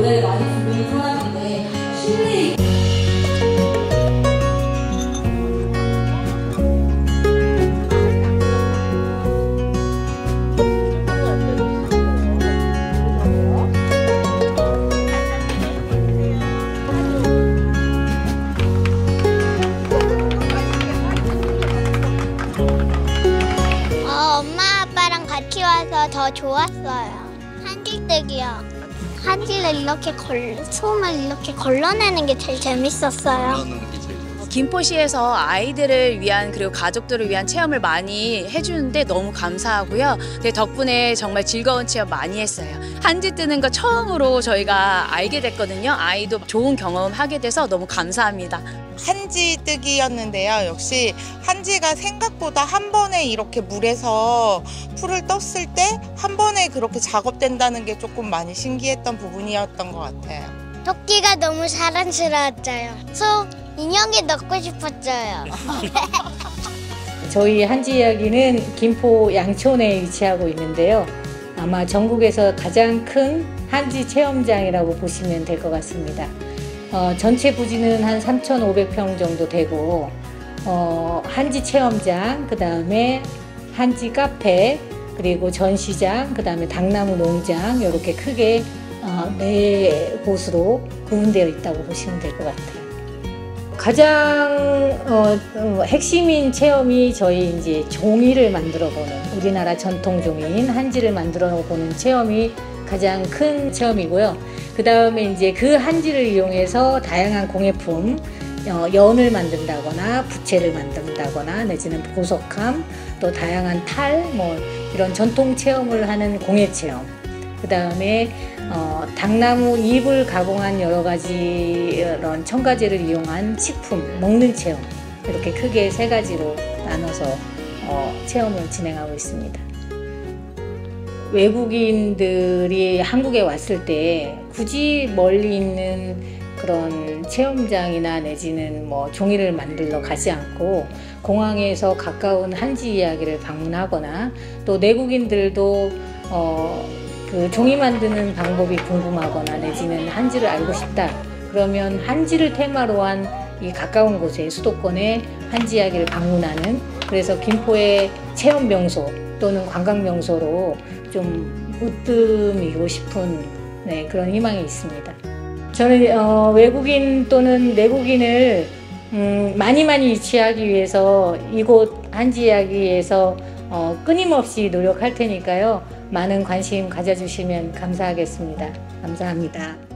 노래를 많이 부르는 사람인데 실내 엄마 아빠랑 같이 와서 더 좋았어요. 한지뜨기요. 한지를 이렇게 솜을 이렇게 걸러내는 게 제일 재밌었어요. 김포시에서 아이들을 위한 그리고 가족들을 위한 체험을 많이 해주는데 너무 감사하고요. 덕분에 정말 즐거운 체험 많이 했어요. 한지 뜨는 거 처음으로 저희가 알게 됐거든요. 아이도 좋은 경험하게 돼서 너무 감사합니다. 한지 뜨기였는데요. 역시 한지가 생각보다 한 번에 이렇게 물에서 풀을 떴을 때 한 번에 그렇게 작업된다는 게 조금 많이 신기했던 부분이었던 것 같아요. 토끼가 너무 사랑스러웠어요. 소 인형에 넣고 싶었어요. 저희 한지 이야기는 김포 양촌에 위치하고 있는데요. 아마 전국에서 가장 큰 한지 체험장이라고 보시면 될 것 같습니다. 전체 부지는 한 3,500평 정도 되고 한지 체험장, 그 다음에 한지 카페, 그리고 전시장, 그 다음에 당나무 농장 이렇게 크게 네 곳으로 구분되어 있다고 보시면 될 것 같아요. 가장 핵심인 체험이 저희 이제 종이를 만들어 보는, 우리나라 전통 종이인 한지를 만들어 보는 체험이 가장 큰 체험이고요. 그 다음에 이제 그 한지를 이용해서 다양한 공예품, 연을 만든다거나 부채를 만든다거나 내지는 보석함, 또 다양한 탈, 이런 전통 체험을 하는 공예 체험. 그 다음에 당나무 잎을 가공한 여러 가지 이런 첨가제를 이용한 식품, 먹는 체험, 이렇게 크게 세 가지로 나눠서 체험을 진행하고 있습니다. 외국인들이 한국에 왔을 때 굳이 멀리 있는 그런 체험장이나 내지는 종이를 만들러 가지 않고 공항에서 가까운 한지 이야기를 방문하거나, 또 내국인들도 그 종이 만드는 방법이 궁금하거나 내지는 한지를 알고 싶다 그러면 한지를 테마로 한 이 가까운 곳에 수도권의 한지 이야기를 방문하는, 그래서 김포의 체험 명소 또는 관광 명소로 좀 으뜸이고 싶은 그런 희망이 있습니다. 저는 외국인 또는 내국인을 많이 유치하기 위해서 이곳 한지 이야기에서 끊임없이 노력할 테니까요. 많은 관심 가져주시면 감사하겠습니다. 감사합니다.